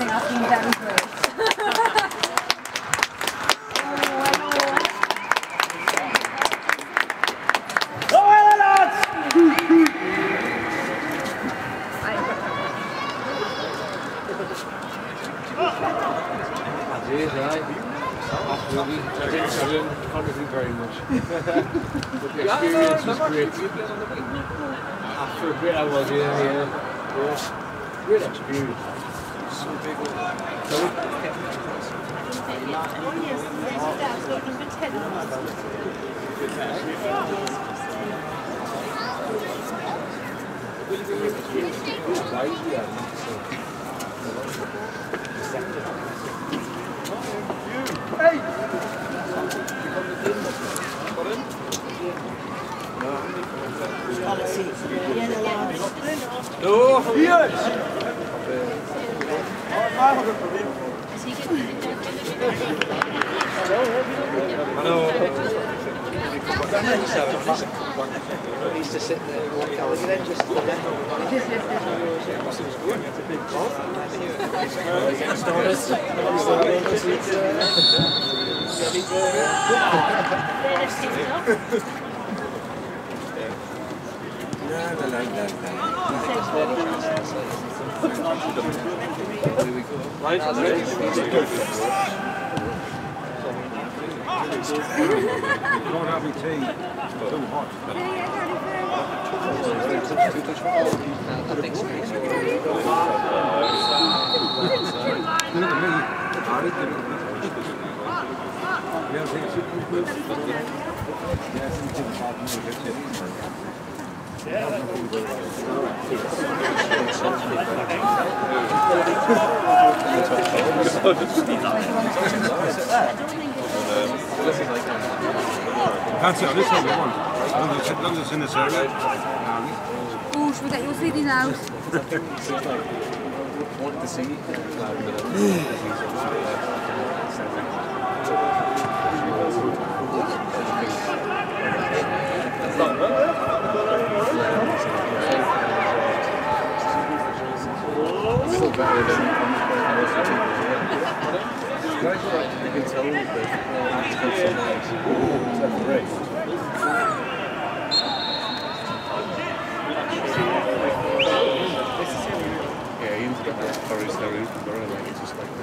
That's been very good. Absolutely. I didn't contribute very much. But the experience was great. After a bit I was, yeah. Great experience. So big. No, yes. He used to sit there and walk out again just You don't have any tea. Too hot. Can't sit on this one, one. As long as it's in this area. Oh, should we get your CD now? Want to see? Still better than you can tell yeah, Ian's got that forest there, like it's just like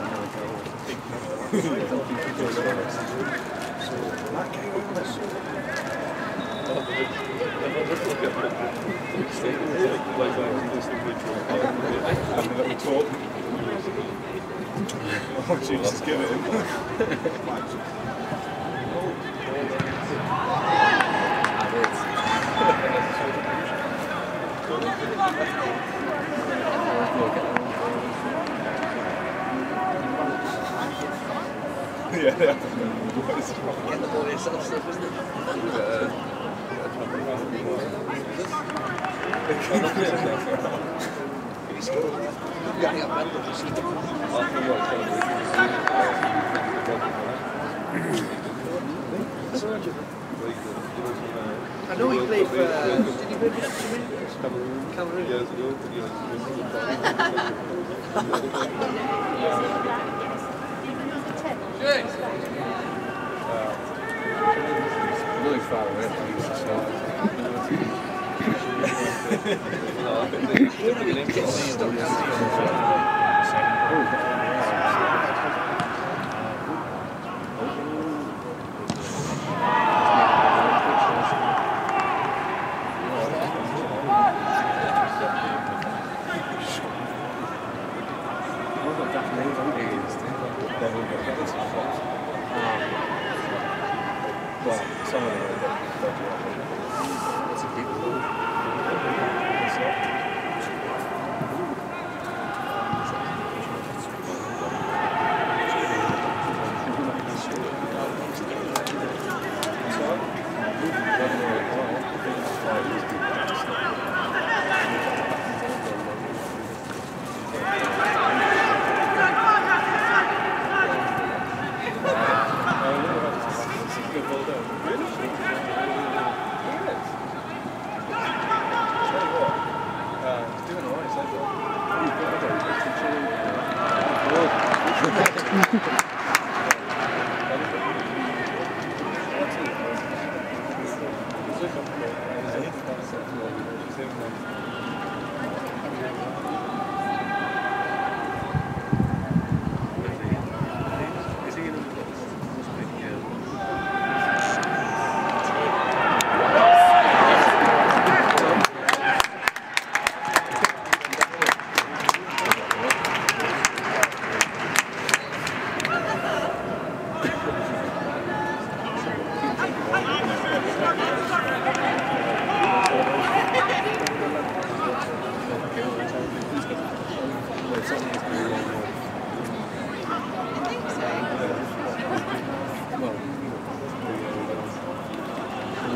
Oh, Jesus, give it him. Yeah, get the ball yourself stuff, isn't it? I know he played for. Did he play for Cameroon? years ago. really far away from you, Well, some of them are it's a big one.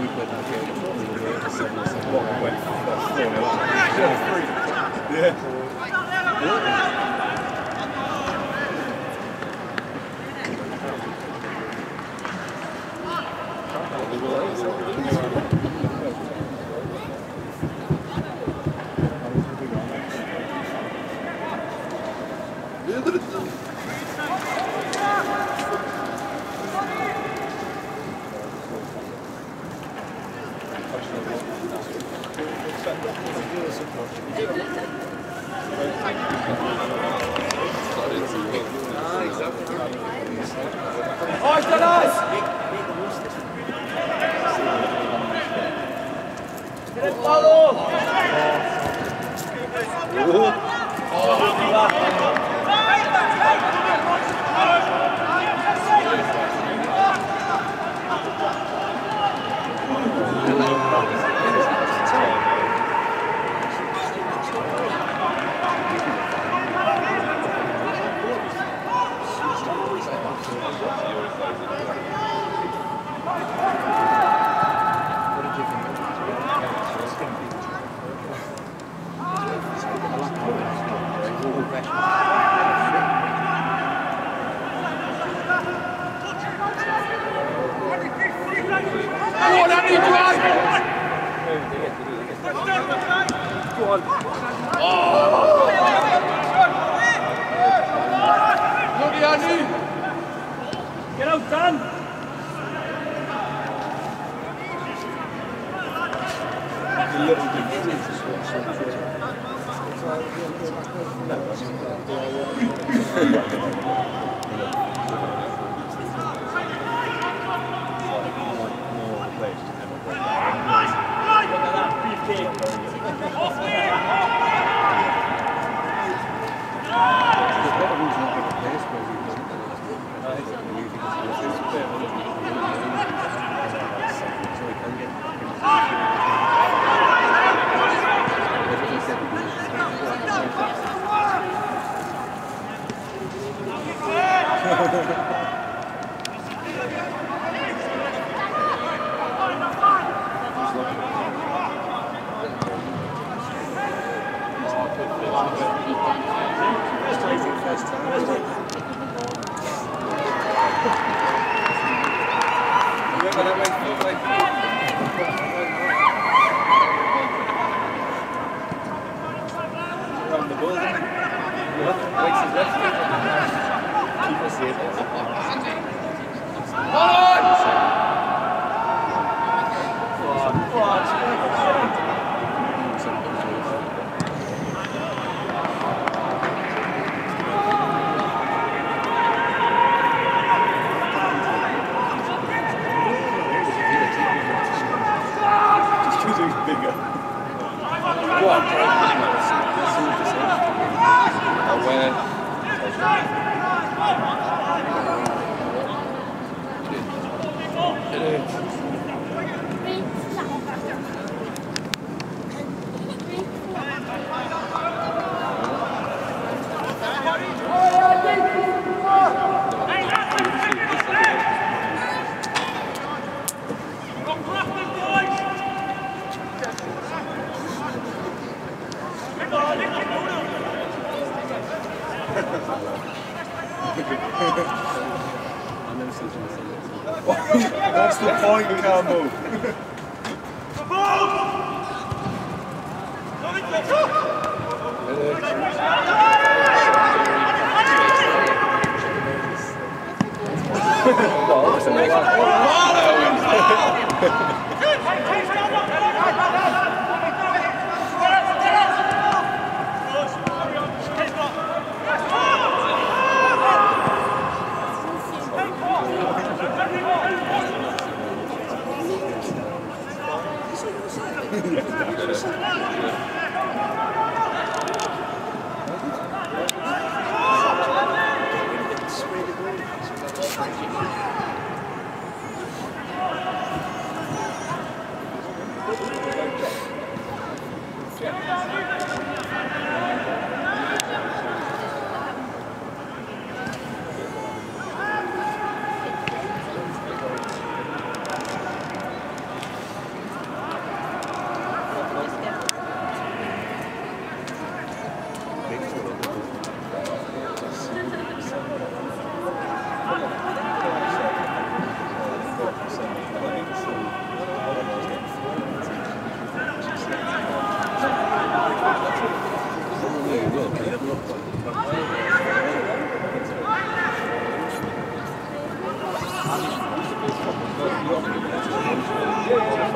What's the point? You can't move.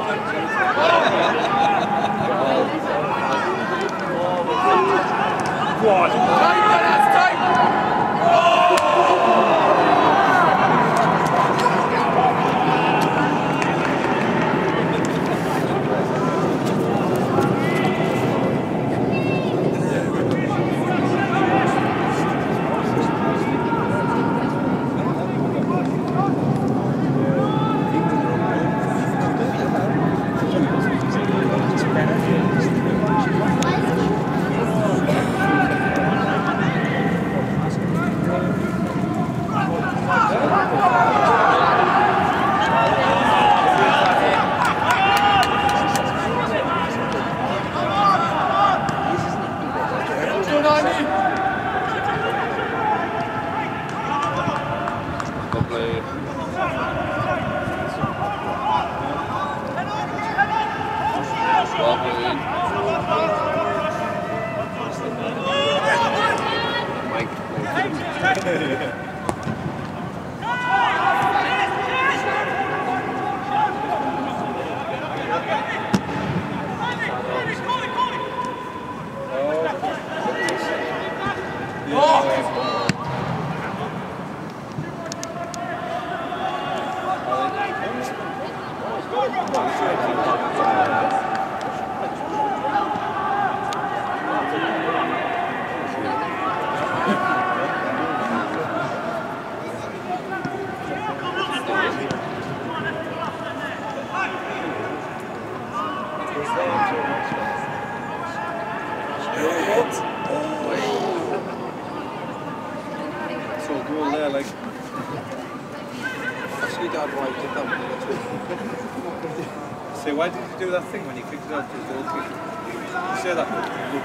So why did you do that thing when you kicked it out to the goal kick? You say that?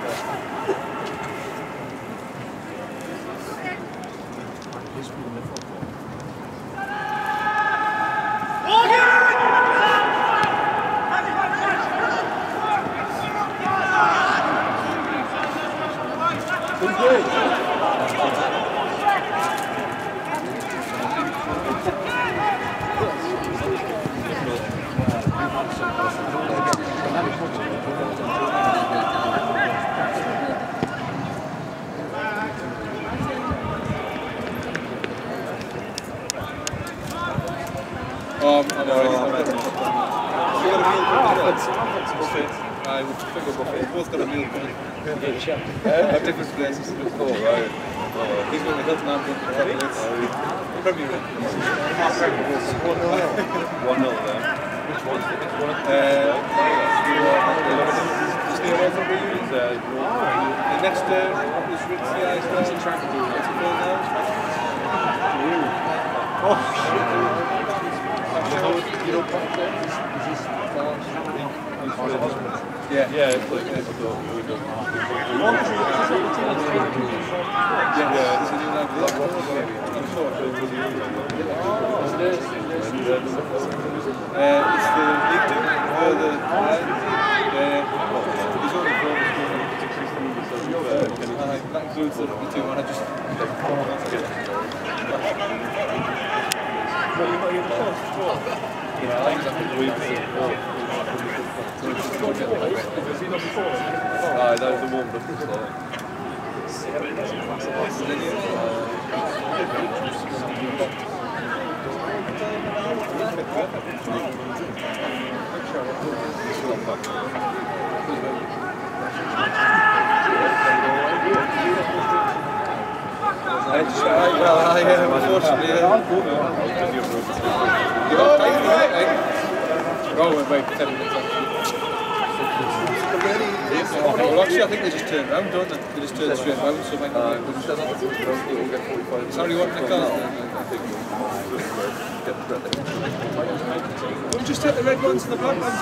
I would figure both got a meal going. At different places. Oh, right. He's going to Hilton Ambulance for 10 minutes. Premier League. 1-0 there. Which one? The next is Ritz the Ice. What's he trying to do? What's he called now? Yeah, it's like this. It's the league for the he's only that includes the two one. I just that was the warm up. Wait 10 minutes. Well, actually, I think they just turn around, don't they? They just turn straight around, so might not be sorry, what the car? We'll just take the red ones and the black ones.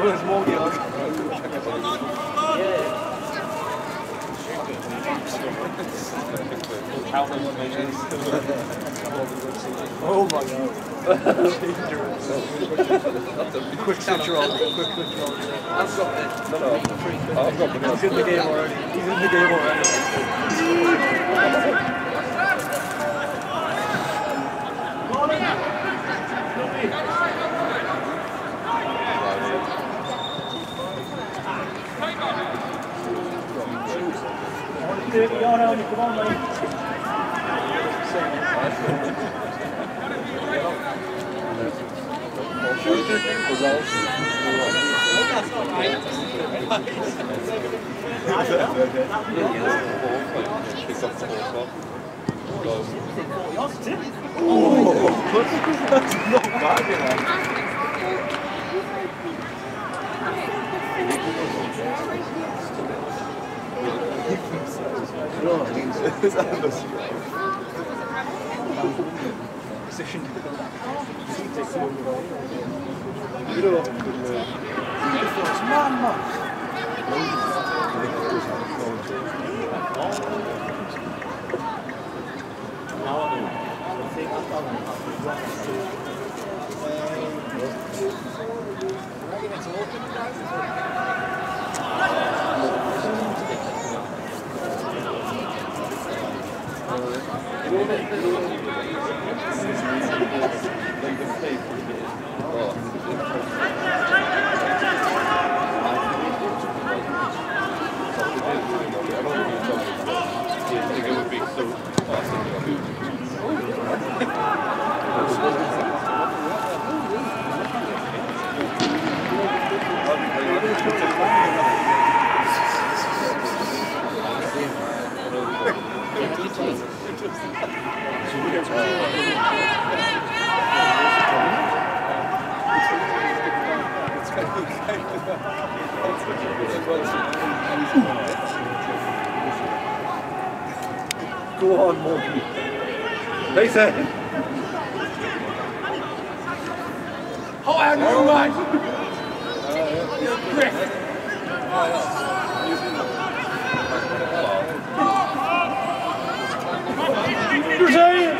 Oh my god. Quick switch roll. Quick switch roll. I've got it. No, I've got it. He's in the game already. He's in the game already. Come on, mate. Go on, monkey. Face it. How are you, mate? You're saying?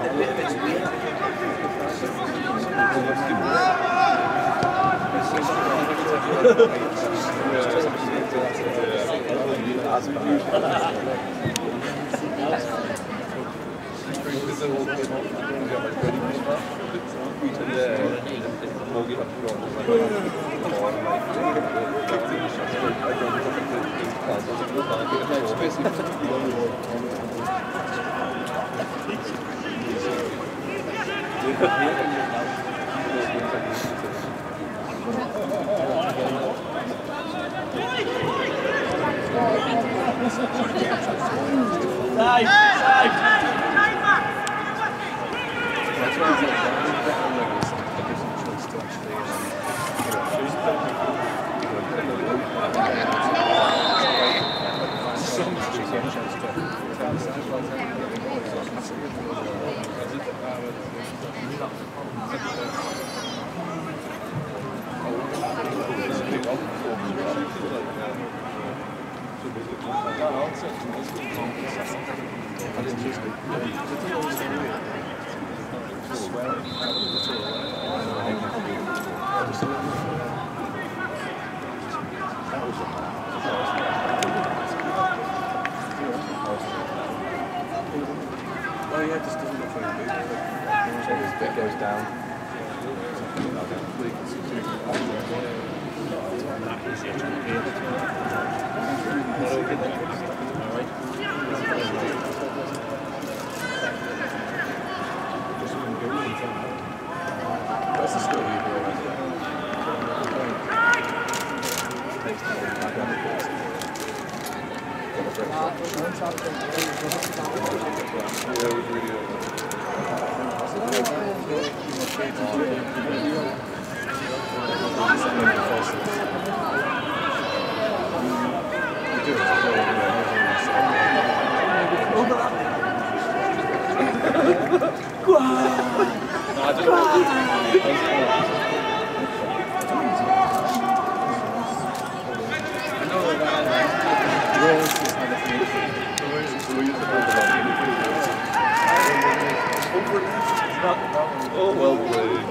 Oh, well played.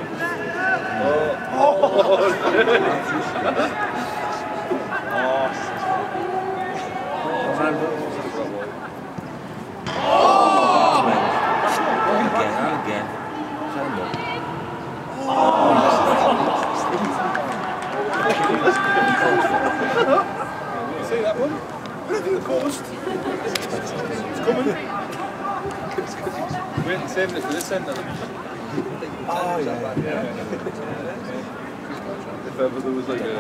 See that one? Anything the coast. It's coming. We ain't saving it for this end, then. Oh, yeah. If ever there was like a...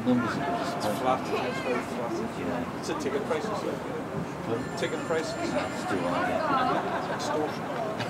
numbers are just It's flat. It's very flat. Yeah. It's a ticket prices. Ticket prices. it's too high. Extortion.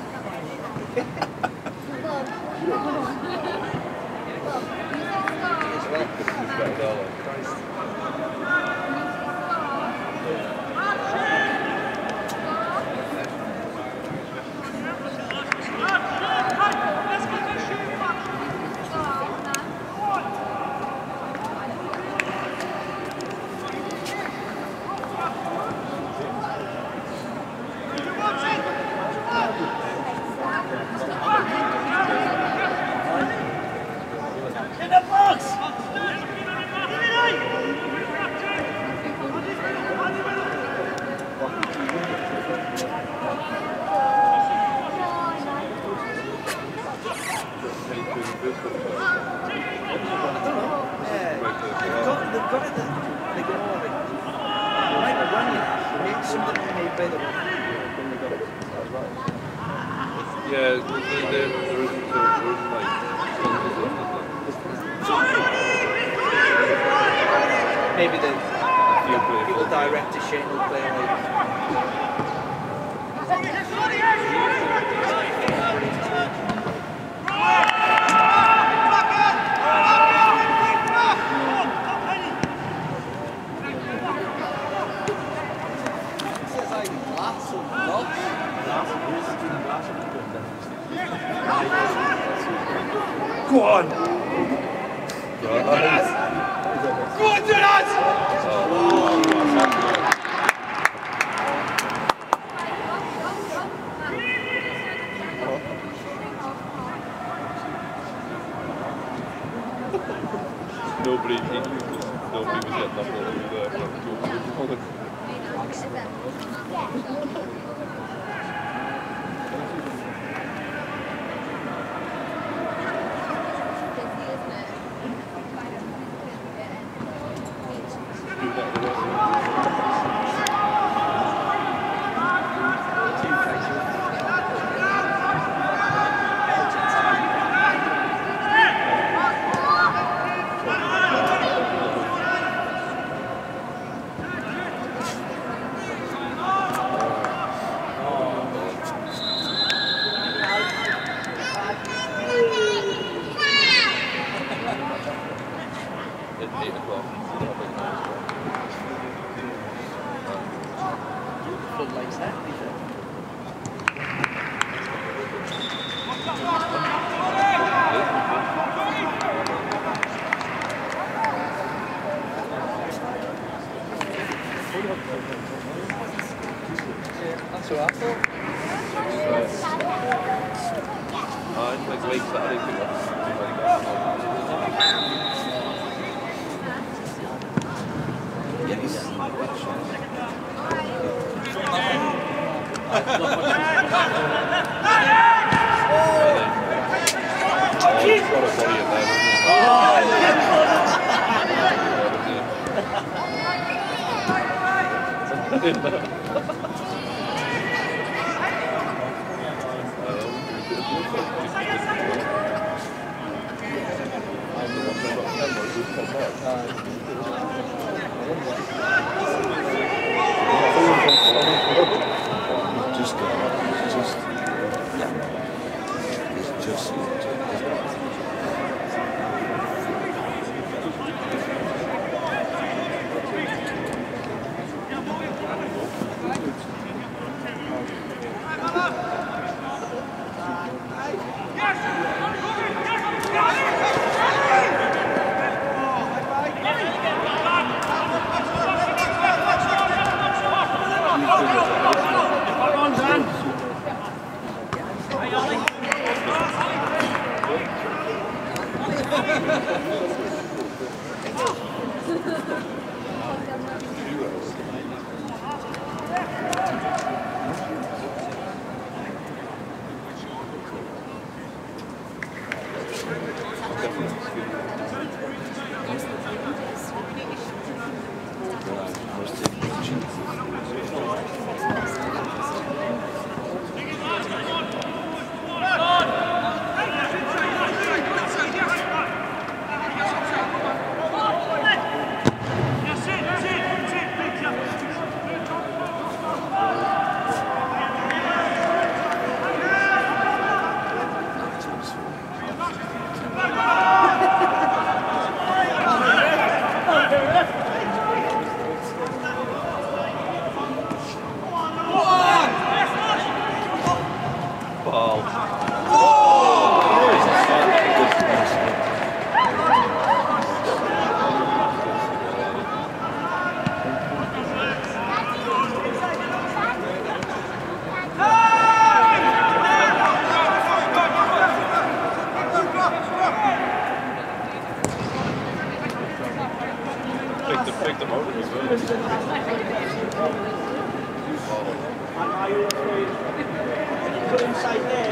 Maybe the people direct to Shane will play like. Go on! Go on, do that! Nobody was getting that ball over That's what I thought. it's like late Saturday pickup. Put inside there.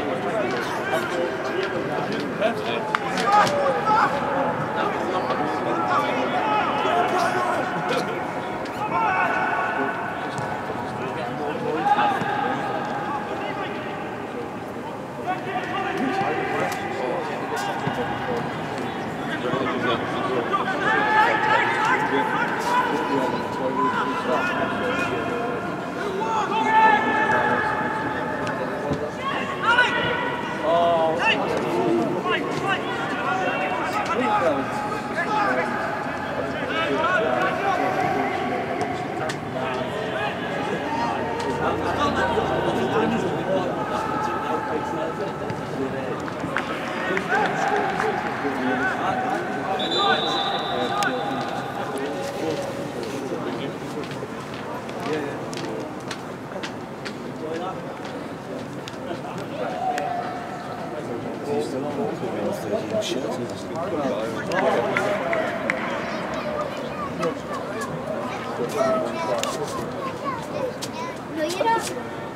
No, you don't.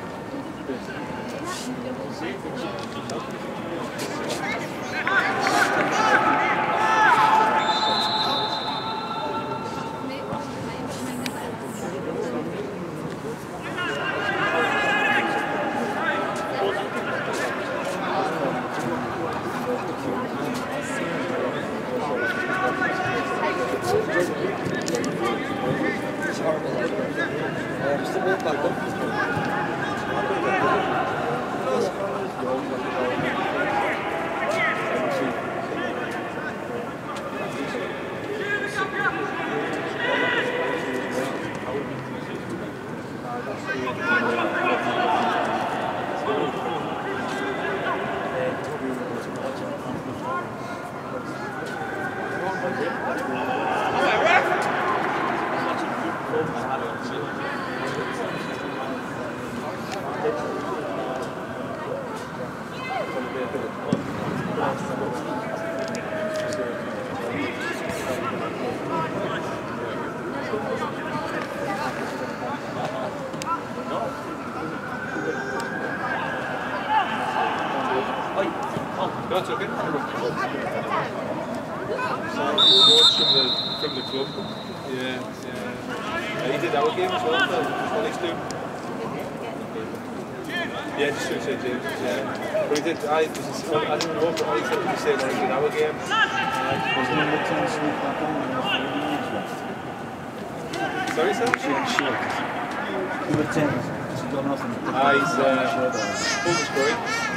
That's okay. Coach from the club. Yeah. He did our game as well, what he's doing. Yeah, just to say James, yeah. But he did, I didn't know, but I said he said when he did our game. Sorry, sir? Number 10. She's got nothing. He's full story.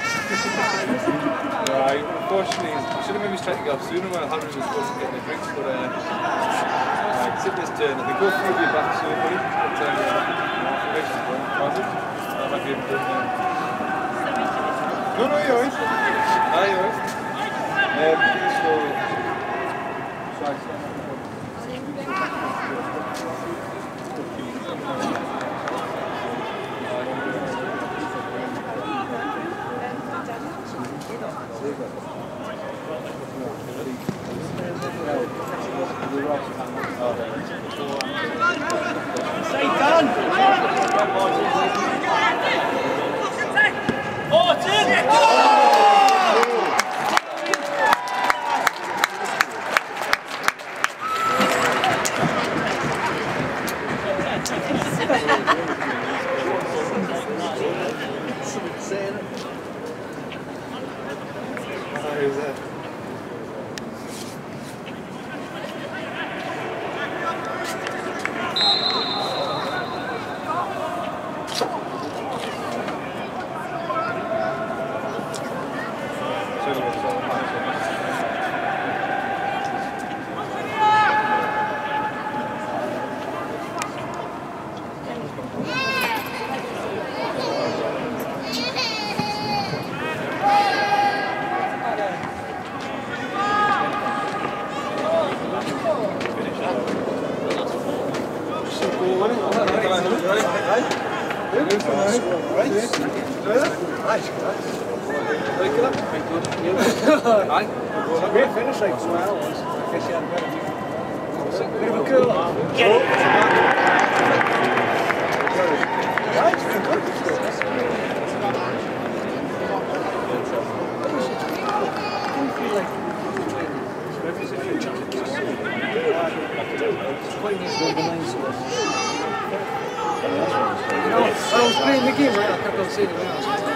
Unfortunately, I should have maybe tried to get off sooner while Henry was supposed to get the drinks, but it's in this turn. I think go through your back soon, buddy. But that might be able to do it now. No, you're alright. You're alright. Great finish, like smile was. I guess you had a bit of a cool. Right? I was playing the game, right? I kept on saying it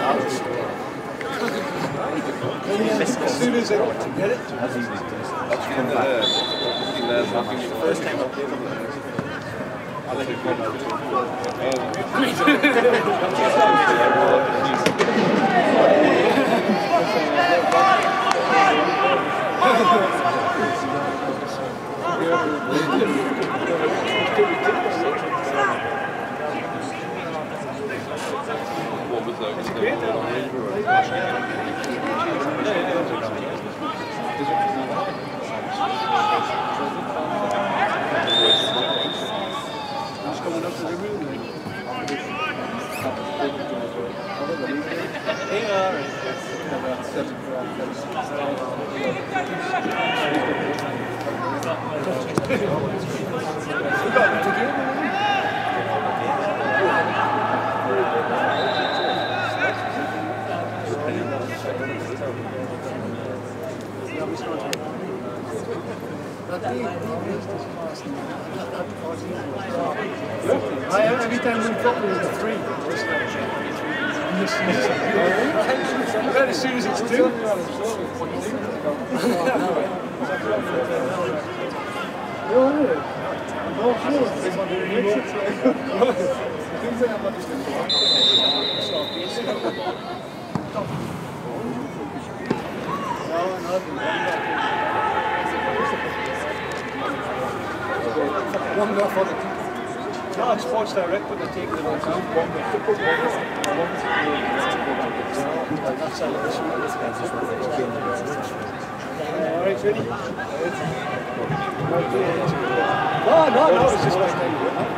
as soon as I got to get it, First time I played them. I like what was every time we drop it was a 3. Right as soon as it's 2. One more for the team. No, it's Sports Direct, but they're taking it on account. Alright, ready? No, it's just my time.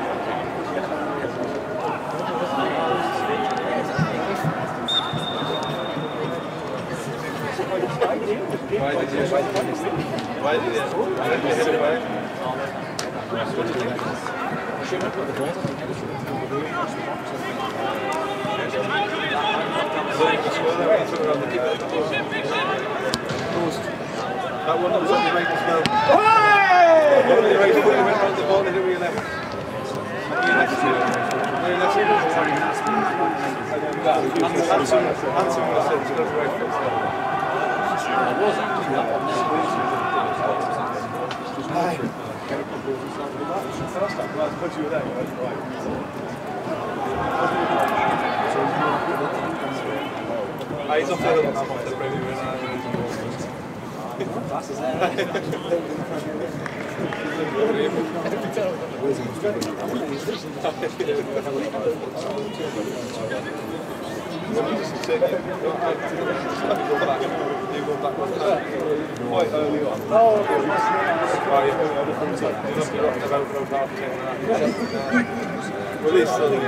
Why did you hit it away? What do you think? That one that was on the right as well. One on the right foot, he went around the ball and hit with your left. Hanson would have said to the right foot. He's off the quite early on. Well, he's still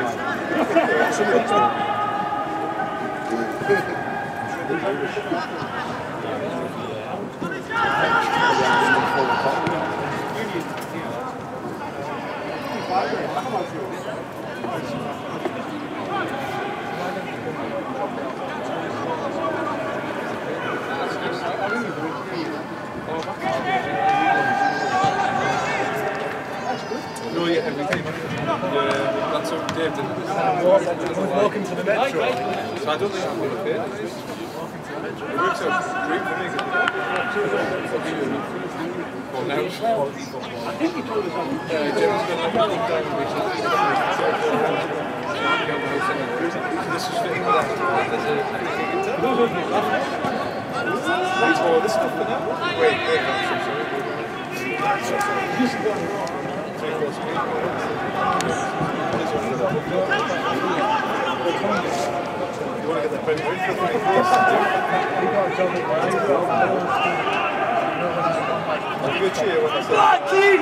No, yeah, every time. Yeah, that's what Dave did. Welcome to the Metro. So I don't think I'm going to pay. It works out great for me. Well, now, I think he told us on Jim's going to come down this is fitting with that. There's all this stuff for now. Wait, you want to get the print I'll give a cheer when I say